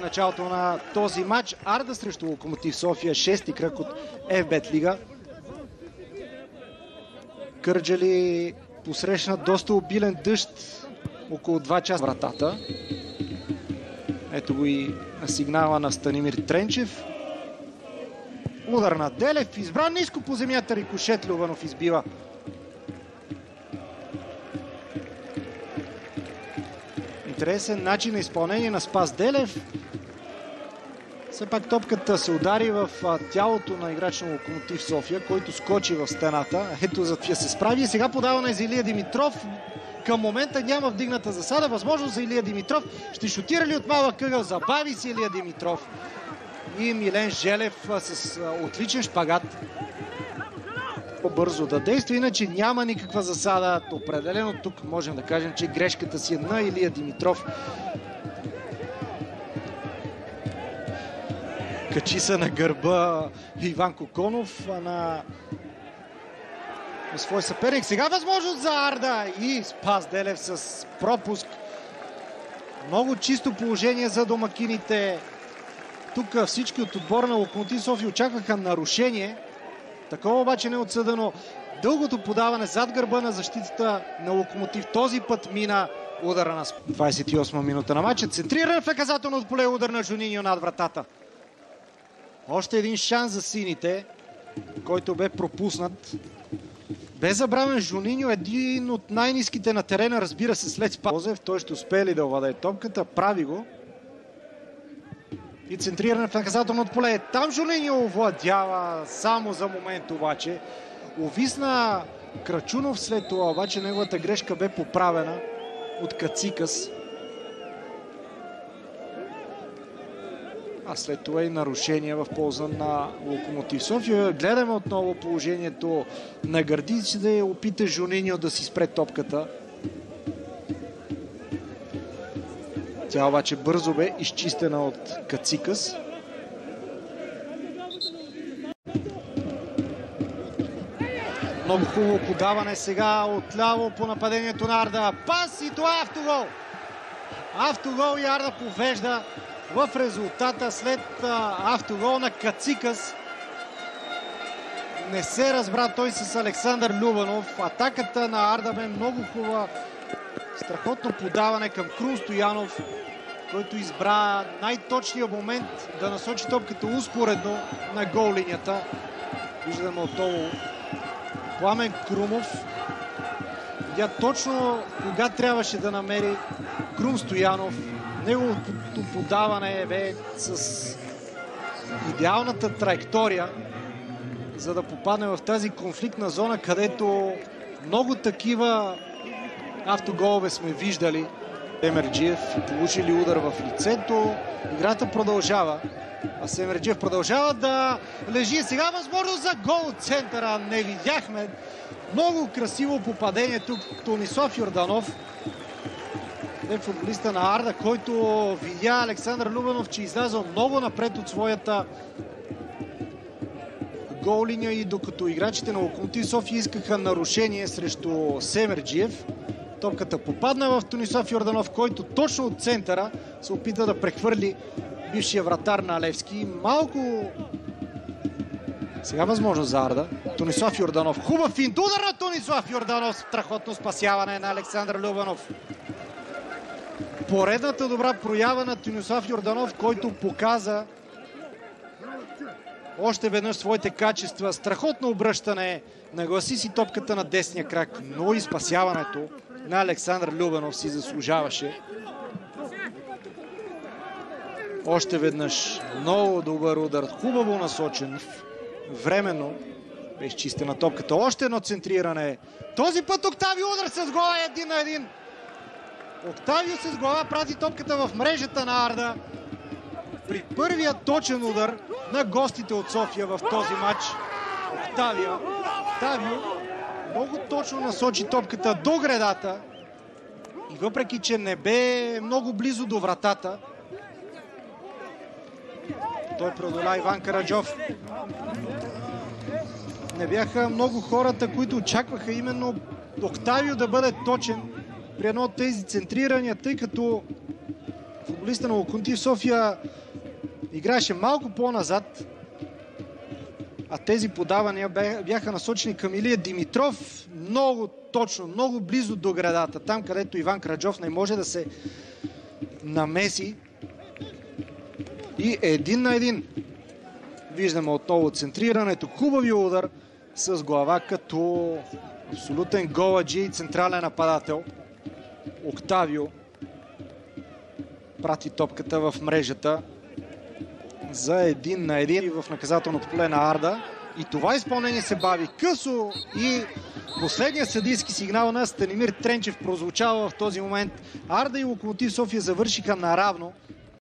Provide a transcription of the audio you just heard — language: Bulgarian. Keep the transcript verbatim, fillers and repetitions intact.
Началото на този матч. Арда срещу Локомотив София, шести кръг от еф бет Лига. Кърджали посрещна доста обилен дъжд, около два часа вратата. Ето го и на сигнала на Станимир Тренчев. Удар на Делев, избран ниско по земята, рикошет, Любанов избива. Интересен начин на изпълнение на Спас Делев. Все пак топката се удари в тялото на играч на Локомотив София, който скочи в стената. Ето за това се справи. И сега подаване за Илия Димитров. Към момента няма вдигната засада. Възможност за Илия Димитров. Ще шутира ли от малък къгъл? Забави си Илия Димитров. И Милен Желев с отличен шпагат. По-бързо да действа, иначе няма никаква засада. Определено тук можем да кажем, че грешката си е на Илия Димитров. Качи се на гърба Иван Коконов на, на свой съперник. Сега възможност за Арда и Спас Делев с пропуск. Много чисто положение за домакините. Тук всички от отбора на Локомотив София очакваха нарушение. Такова обаче не е отсъдено. Дългото подаване зад гърба на защитата на Локомотив. Този път мина удара на двадесет и осма минута на матча. Центриран в наказателното поле, удар на Жуниньо над вратата. Още един шанс за сините, който бе пропуснат. Бе забравен Жуниньо, един от най-ниските на терена, разбира се, след Спазев. Той ще успее ли да овладее топката? Прави го. И центриране в наказателното поле. Там Жуниньо овладява само за момент обаче. Увисна Крачунов след това, обаче неговата грешка бе поправена от Кацикас. А след това и нарушение в полза на Локомотив София. Гледаме отново положението на гърдици, да я опита Жуниньо да си спре топката. Тя обаче бързо бе изчистена от Кацикас. Много хубаво подаване сега отляво по нападението на Арда. Пас и това автогол! Автогол и Арда повежда в резултата след автогол на Кацикас. Не се разбра той с Александър Любанов. Атаката на Арда бе много хубава. Страхотно подаване към Крум Стоянов, който избра най-точния момент да насочи топката успоредно на гол линията. Виждаме отново Пламен Крумов. Видя точно кога трябваше да намери Крум Стоянов. Неговото подаване бе с идеалната траектория, за да попадне в тази конфликтна зона, където много такива автоголове сме виждали. Семерджиев получили удар в лицето. Играта продължава. А Семерджиев продължава да лежи. Сега възможност за гол от центъра. Не видяхме. Много красиво попадение тук. Тонислав Йорданов е футболиста на Арда, който видя Александър Любанов, че излязъл много напред от своята гол линия, и докато играчите на Локомотив София искаха нарушение срещу Семерджиев, топката попадна в Тонислав Йорданов, който точно от центъра се опита да прехвърли бившия вратар на Левски. Малко... Сега възможност за Арда. Тонислав Йорданов. Хубав финт. Удар на Тонислав Йорданов. Страхотно спасяване на Александър Любанов. Поредната добра проява на Тонислав Йорданов, който показа още веднъж своите качества. Страхотно обръщане. Нагласи си топката на десния крак, но и спасяването на Александър Любанов си заслужаваше. Още веднъж много добър удар. Хубаво насочен. Временно бе изчистена топката. Още едно центриране. Този път Октавио удар с глава един на един. Октавио с глава прати топката в мрежата на Арда. При първия точен удар на гостите от София в този матч, Октавио, Октавио много точно насочи топката до гредата и въпреки че не бе много близо до вратата, той преодоля Иван Караджов. Не бяха много хората, които очакваха именно Октавио да бъде точен при едно от тези центрирания, тъй като Футболиста на Локомотив София играеше малко по-назад, а тези подавания бяха насочени към Илия Димитров. Много точно, много близо до градата. Там, където Иван Караджов не може да се намеси. И един на един. Виждаме отново центрирането. Хубавия удар с глава като абсолютен голаджи и централен нападател. Октавио прати топката в мрежата за един на един в наказателното поле на Арда. И това изпълнение се бави късо и последният съдийски сигнал на Станимир Тренчев прозвучава в този момент. Арда и Локомотив София завършиха наравно.